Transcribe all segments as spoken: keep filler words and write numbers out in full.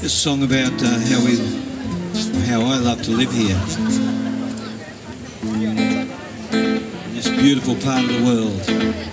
This song about uh, how we, how I love to live here, in this beautiful part of the world.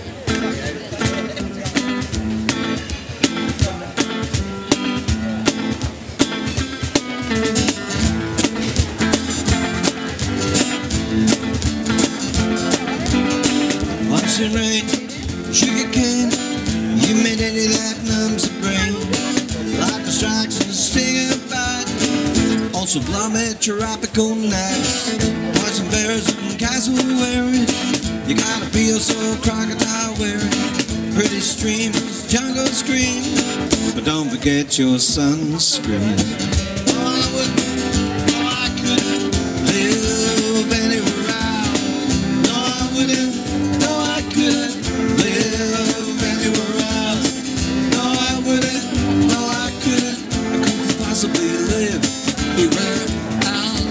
Once in rain, sugar cane, humidity that numbs the brain. Like the strikes and the sting of bite. Also plummet tropical nights. Poison bears and cassowary. You gotta feel so crocodile weary. Pretty streams, jungle scream. But don't forget your sunscreen. Oh, I wouldn't, no I couldn't live anywhere else. No I wouldn't, no I couldn't live anywhere else. No I wouldn't, no I couldn't, I couldn't possibly live anywhere else.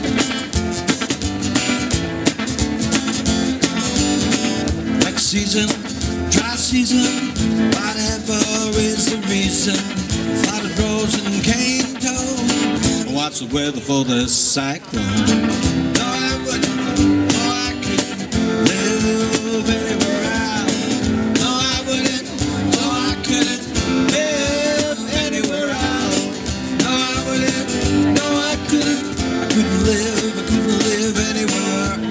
Next season, dry season, whatever is the reason. Flooded roads and cane toes. What's the weather for this cyclone? No I wouldn't, no I couldn't live anywhere else. No I wouldn't, no I couldn't live anywhere else. No I wouldn't, no I couldn't, I couldn't live, I couldn't live anywhere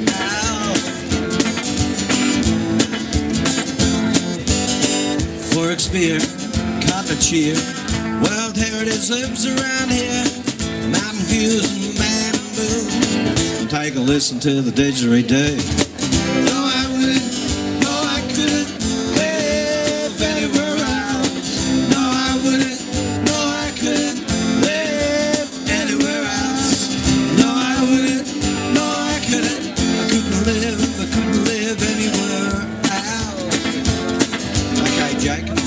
else. Forks beer, cotton cheer, wild heritage lives around here. Mountain views and bamboo. Take a listen to the didgeridoo. No I wouldn't, no I couldn't live anywhere else. No I wouldn't, no I couldn't live anywhere else. No I wouldn't, no I couldn't, I couldn't live, I couldn't live anywhere else. Okay, Jake.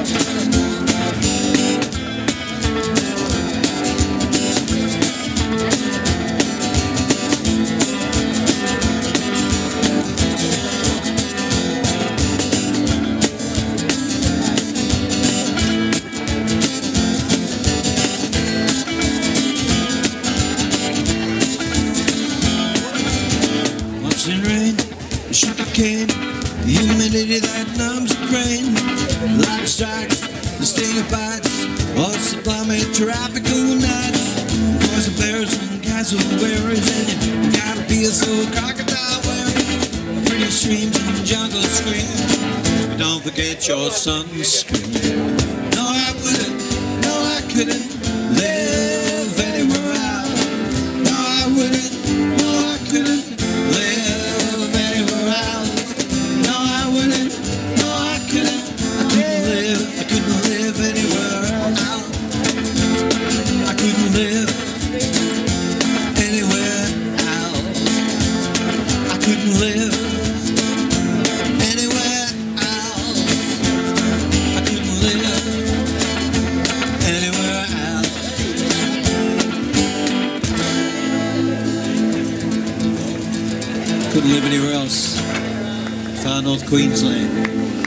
In rain, the sugar cane, the humidity that numbs the brain. Light strikes, the sting of bites, oh it's the plummet tropical nights. Poison bears and cassowaries, and you gotta feel so crocodile wearing. Pretty streams and jungle scream. But don't forget your sunscreen. No I wouldn't, no I couldn't live anywhere else. No I wouldn't, no I couldn't live anywhere else. No I wouldn't, no I couldn't, I couldn't live, I couldn't live anywhere else. I couldn't live anywhere else. I couldn't live anywhere else. I couldn't live anywhere else. Couldn't live anywhere else. Far North Queensland.